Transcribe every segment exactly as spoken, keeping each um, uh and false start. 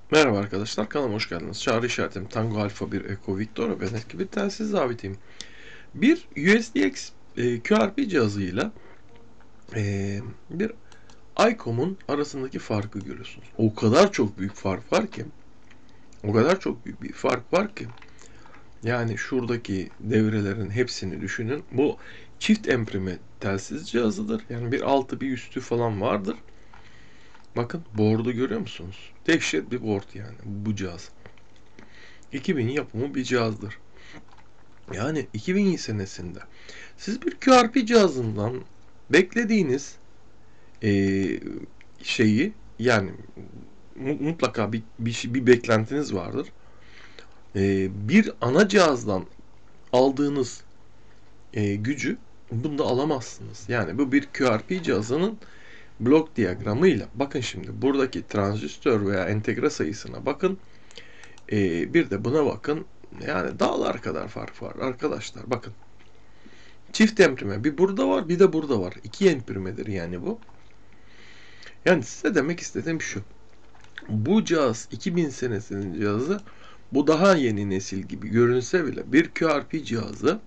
Merhaba arkadaşlar, kanalıma hoş geldiniz. Çağrı işaretim Tango Alfa bir Echo Victor. Ben eski bir telsiz zabitiyim. Bir U S D X e, Q R P cihazıyla e, bir ICOM'un arasındaki farkı görüyorsunuz. O kadar çok büyük fark var ki, o kadar çok büyük bir fark var ki, yani şuradaki devrelerin hepsini düşünün. Bu çift emprime telsiz cihazıdır. Yani bir altı bir üstü falan vardır. Bakın board'u görüyor musunuz? Dehşet bir board yani bu cihaz. iki bin yapımı bir cihazdır. Yani iki bin senesinde siz bir Q R P cihazından beklediğiniz eee, şeyi, yani mutlaka bir bir, şey- bir beklentiniz vardır. Eee, bir ana cihazdan aldığınız eee, gücü bunda alamazsınız. Yani bu bir Q R P cihazının blok diyagramıyla, bakın şimdi buradaki transistör veya entegre sayısına bakın. Eee, bir de buna bakın. Yani dağlar kadar fark var arkadaşlar. Bakın. Çift emprime. Bir burada var, bir de burada var. İki emprimedir yani bu. Yani size demek istediğim şu. Bu cihaz iki bin senesinin cihazı. Bu daha yeni nesil gibi görünse bile bir Q R P cihazı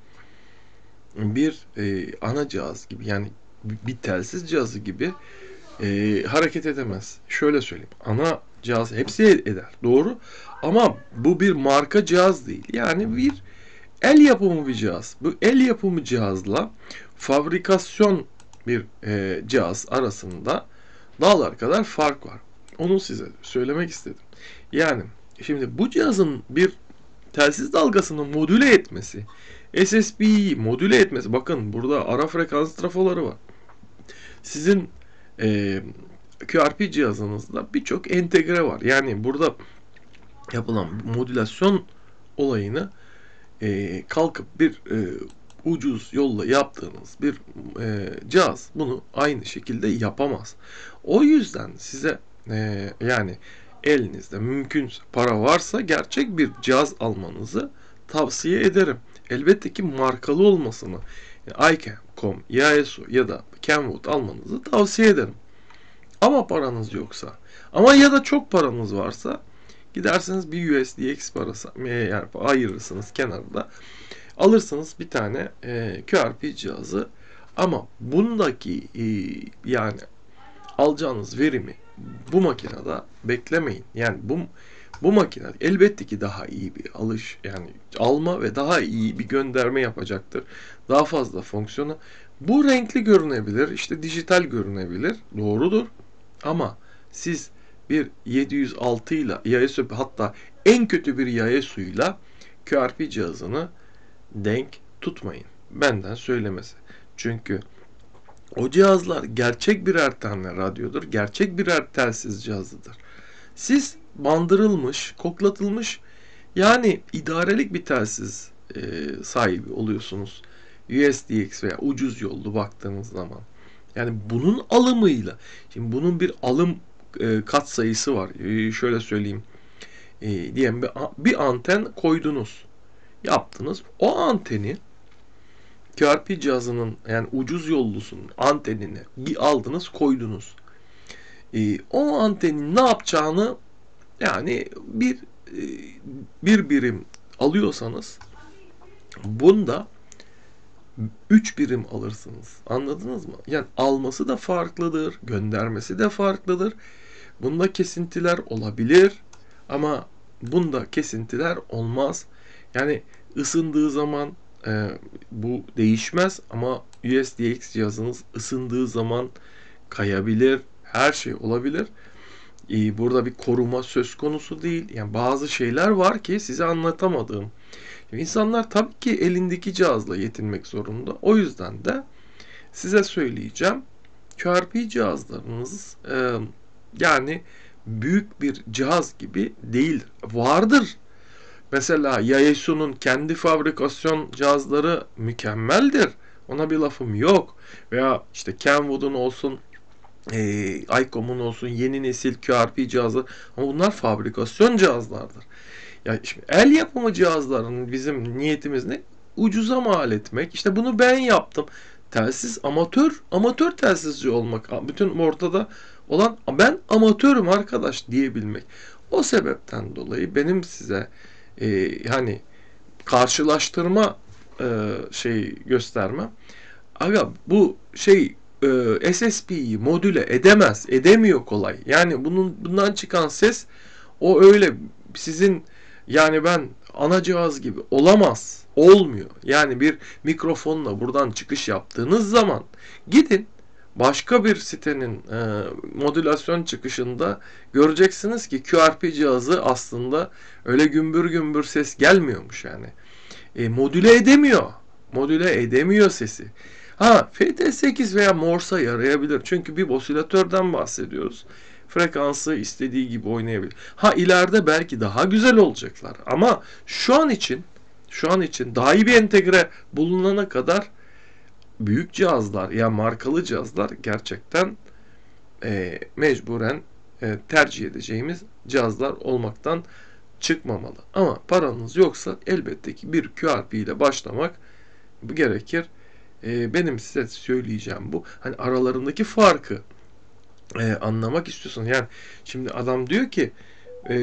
bir e, ana cihaz gibi, yani bir telsiz cihazı gibi e, hareket edemez. Şöyle söyleyeyim. Ana cihaz hepsi eder. Doğru. Ama bu bir marka cihaz değil. Yani bir el yapımı bir cihaz. Bu el yapımı cihazla fabrikasyon bir e, cihaz arasında dağlar kadar fark var. Onu size söylemek istedim. Yani şimdi bu cihazın bir telsiz dalgasını modüle etmesi, S S B'yi modüle etmesi. Bakın burada ara frekans trafoları var. Sizin e, Q R P cihazınızda birçok entegre var. Yani burada yapılan modülasyon olayını e, kalkıp bir e, ucuz yolla yaptığınız bir e, cihaz bunu aynı şekilde yapamaz. O yüzden size e, yani elinizde mümkün para varsa gerçek bir cihaz almanızı tavsiye ederim. Elbette ki markalı olmasını, yani ICOM, Yaesu ya da Kenwood almanızı tavsiye ederim. Ama paranız yoksa, ama ya da çok paranız varsa gidersiniz bir U S D X parası yani ayırırsınız kenarda. Alırsınız bir tane e, Q R P cihazı, ama bundaki e, yani alacağınız verimi bu makinede beklemeyin. Yani bu bu makine elbette ki daha iyi bir alış, yani alma ve daha iyi bir gönderme yapacaktır. Daha fazla fonksiyonu. Bu renkli görünebilir, işte dijital görünebilir. Doğrudur. Ama siz bir yedi yüz altı ile Yaesu, hatta en kötü bir Yaesu'yla Q R P cihazını denk tutmayın. Benden söylemesi. Çünkü o cihazlar gerçek birer tane radyodur. Gerçek birer telsiz cihazıdır. Siz bandırılmış, koklatılmış, yani idarelik bir telsiz e, sahibi oluyorsunuz. U S D X veya ucuz yollu baktığınız zaman. Yani bunun alımıyla, şimdi bunun bir alım e, kat sayısı var. E, şöyle söyleyeyim. E, diyelim bir, bir anten koydunuz. Yaptınız. O anteni Q R P cihazının, yani ucuz yollusunun antenini aldınız koydunuz. E, o antenin ne yapacağını, yani bir e, bir birim alıyorsanız bunda üç birim alırsınız. Anladınız mı? Yani alması da farklıdır, göndermesi de farklıdır. Bunda kesintiler olabilir ama bunda kesintiler olmaz. Yani ısındığı zaman e, bu değişmez, ama U S D X cihazınız ısındığı zaman kayabilir. Her şey olabilir. E, burada bir koruma söz konusu değil. Yani bazı şeyler var ki size anlatamadığım. İnsanlar tabii ki elindeki cihazla yetinmek zorunda. O yüzden de size söyleyeceğim. Q R P cihazlarınız e, yani büyük bir cihaz gibi değil. Vardır. Mesela Yaesu'nun kendi fabrikasyon cihazları mükemmeldir. Ona bir lafım yok. Veya işte Kenwood'un olsun, e, ICOM'un olsun, yeni nesil Q R P cihazı. Ama bunlar fabrikasyon cihazlardır. Ya şimdi el yapımı cihazların bizim niyetimiz ne? Ucuza mal etmek. İşte bunu ben yaptım. Telsiz amatör, amatör telsizci olmak. Bütün ortada olan ben amatörüm arkadaş diyebilmek. O sebepten dolayı benim size e, hani karşılaştırma e, şey göstermem. Aga bu şey e, S S P'yi modüle edemez, edemiyor kolay. Yani bunun bundan çıkan ses o öyle sizin yani ben ana cihaz gibi olamaz. Olmuyor. Yani bir mikrofonla buradan çıkış yaptığınız zaman gidin başka bir sitenin e, modülasyon çıkışında göreceksiniz ki Q R P cihazı aslında öyle gümbür gümbür ses gelmiyormuş yani. E, modüle edemiyor. Modüle edemiyor sesi. Ha F T sekiz veya Morse'a yarayabilir. Çünkü bir osilatörden bahsediyoruz. Frekansı istediği gibi oynayabilir. Ha ileride belki daha güzel olacaklar. Ama şu an için şu an için daha iyi bir entegre bulunana kadar büyük cihazlar ya yani markalı cihazlar gerçekten e, mecburen e, tercih edeceğimiz cihazlar olmaktan çıkmamalı. Ama paranız yoksa elbette ki bir Q R P ile başlamak gerekir. E, benim size söyleyeceğim bu. Hani aralarındaki farkı e, anlamak istiyorsun. Yani şimdi adam diyor ki e,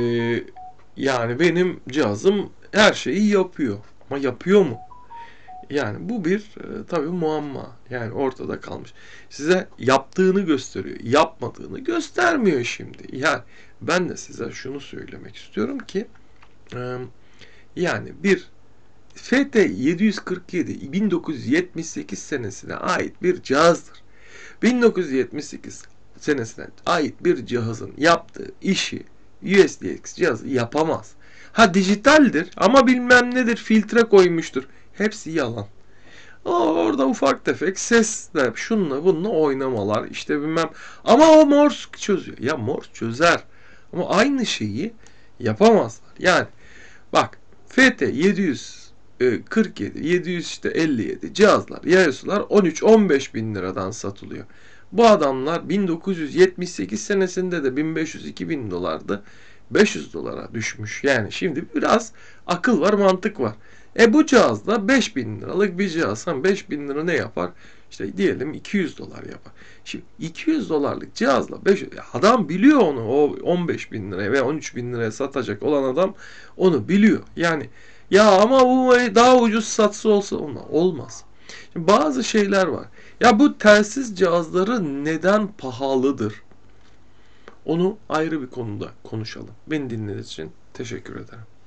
yani benim cihazım her şeyi yapıyor. Ama yapıyor mu? Yani bu bir e, tabii muamma. Yani ortada kalmış. Size yaptığını gösteriyor. Yapmadığını göstermiyor şimdi. Yani ben de size şunu söylemek istiyorum ki e, yani bir F T yedi yüz kırk yedi bin dokuz yüz yetmiş sekiz senesine ait bir cihazdır. bin dokuz yüz yetmiş sekiz senesine ait bir cihazın yaptığı işi U S D X cihazı yapamaz. Ha dijitaldir ama bilmem nedir filtre koymuştur. Hepsi yalan. Orada ufak tefek sesle şunla bununla oynamalar işte bilmem. Ama o Morse çözüyor. Ya Morse çözer. Ama aynı şeyi yapamazlar. Yani bak F T yedi yüz kırk yedi, yedi yüz işte elli yedi cihazlar, Yaesu'lar on üç on beş bin liradan satılıyor. Bu adamlar bin dokuz yüz yetmiş sekiz senesinde de bin beş yüz iki bin dolardı. beş yüz dolara düşmüş. Yani şimdi biraz akıl var, mantık var. E bu cihazda beş bin liralık bir cihaz. beş bin lira ne yapar? İşte diyelim iki yüz dolar yapar. Şimdi iki yüz dolarlık cihazla beş yüz, adam biliyor onu o on beş bin liraya veya on üç bin liraya satacak olan adam onu biliyor. Yani ya ama bu daha ucuz satsa olsa ona olmaz. Şimdi bazı şeyler var. Ya bu telsiz cihazları neden pahalıdır? Onu ayrı bir konuda konuşalım. Beni dinlediğiniz için teşekkür ederim.